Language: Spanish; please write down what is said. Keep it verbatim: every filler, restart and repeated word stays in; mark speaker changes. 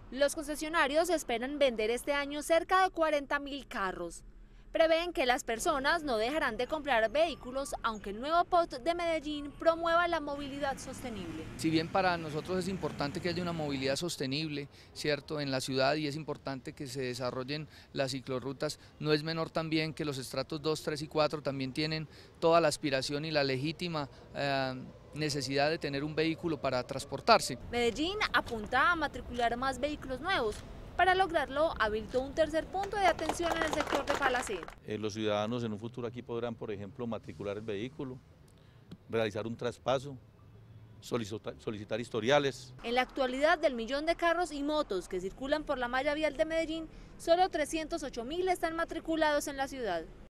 Speaker 1: Los concesionarios esperan vender este año cerca de cuarenta mil carros. Prevén que las personas no dejarán de comprar vehículos, aunque el nuevo P O T de Medellín promueva la movilidad sostenible.
Speaker 2: Si bien para nosotros es importante que haya una movilidad sostenible, ¿cierto?, en la ciudad, y es importante que se desarrollen las ciclorrutas, no es menor también que los estratos dos, tres y cuatro también tienen toda la aspiración y la legítima eh, necesidad de tener un vehículo para transportarse.
Speaker 1: Medellín apunta a matricular más vehículos nuevos. Para lograrlo, habilitó un tercer punto de atención en el sector de Palacén.
Speaker 3: Eh, los ciudadanos en un futuro aquí podrán, por ejemplo, matricular el vehículo, realizar un traspaso, solicitar, solicitar historiales.
Speaker 1: En la actualidad, del millón de carros y motos que circulan por la malla vial de Medellín, solo trescientos ocho mil están matriculados en la ciudad.